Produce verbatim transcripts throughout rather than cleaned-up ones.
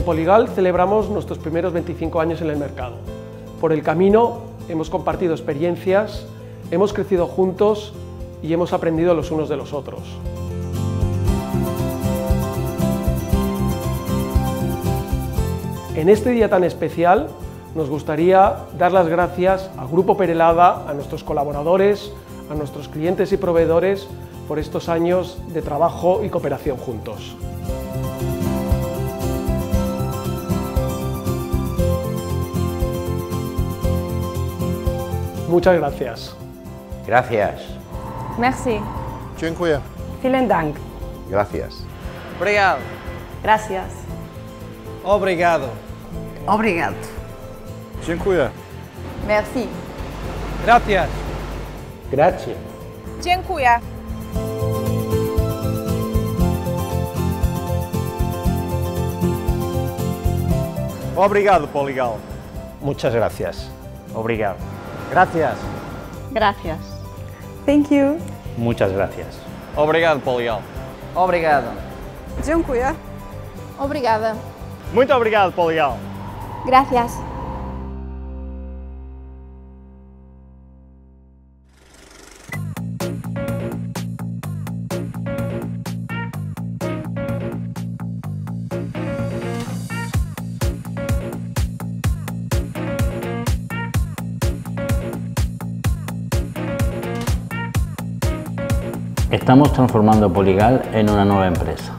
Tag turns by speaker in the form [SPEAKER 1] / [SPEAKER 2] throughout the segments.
[SPEAKER 1] Poligal celebramos nuestros primeros veinticinco años en el mercado. Por el camino hemos compartido experiencias, hemos crecido juntos y hemos aprendido los unos de los otros. En este día tan especial nos gustaría dar las gracias al Grupo Perelada, a nuestros colaboradores, a nuestros clientes y proveedores por estos años de trabajo y cooperación juntos. Muchas gracias.
[SPEAKER 2] Gracias.
[SPEAKER 3] Merci.
[SPEAKER 4] Dziękuję.
[SPEAKER 3] Vielen Dank.
[SPEAKER 4] Gracias.
[SPEAKER 5] Obrigado.
[SPEAKER 3] Gracias.
[SPEAKER 5] Obrigado.
[SPEAKER 3] Obrigado.
[SPEAKER 4] Dziękuję.
[SPEAKER 3] Merci.
[SPEAKER 5] Gracias.
[SPEAKER 2] Grazie.
[SPEAKER 6] Dziękuję.
[SPEAKER 4] Obrigado, Poligal.
[SPEAKER 2] Muchas gracias. Obrigado.
[SPEAKER 5] Gracias.
[SPEAKER 3] Gracias. Thank you.
[SPEAKER 2] Muchas gracias.
[SPEAKER 5] Obrigado, Poligal. Obrigado.
[SPEAKER 6] Dziękuję. Obrigada.
[SPEAKER 4] Muito obrigado, Poligal.
[SPEAKER 6] Gracias.
[SPEAKER 7] Estamos transformando Poligal en una nueva empresa.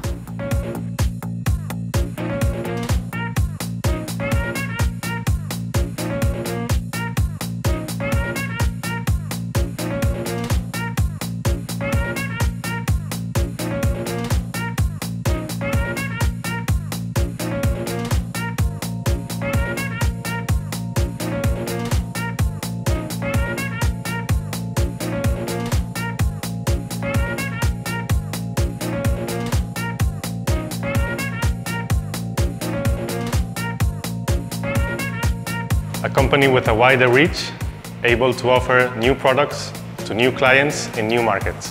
[SPEAKER 8] A company with a wider reach, able to offer new products to new clients in new markets.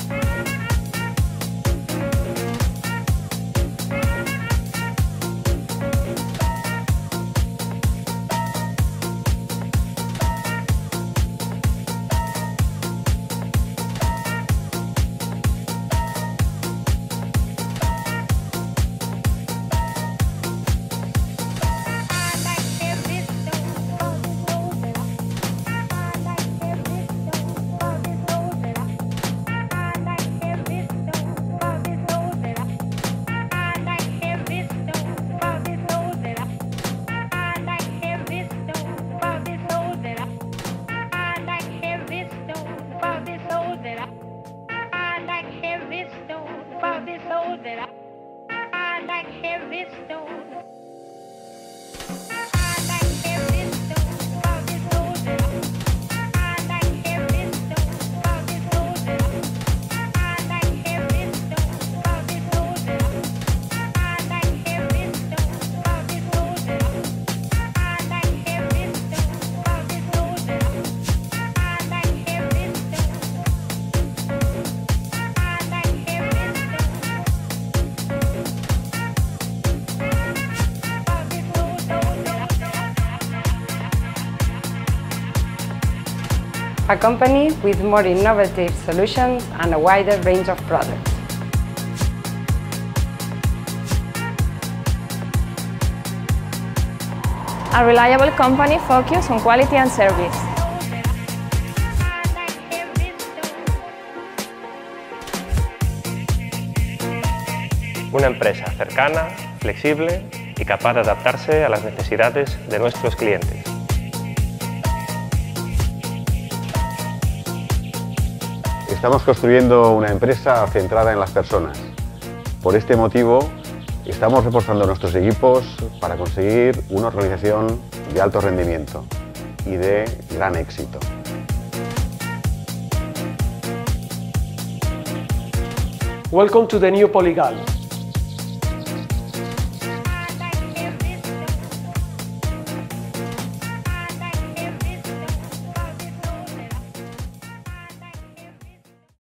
[SPEAKER 3] A company with more innovative solutions and a wider range of products.
[SPEAKER 6] A reliable company focused on quality and service.
[SPEAKER 8] Una empresa cercana, flexible y capaz de adaptarse a las necesidades de nuestros clientes.
[SPEAKER 4] Estamos construyendo una empresa centrada en las personas. Por este motivo, estamos reforzando nuestros equipos para conseguir una organización de alto rendimiento y de gran éxito.
[SPEAKER 1] Welcome to the new Poligal.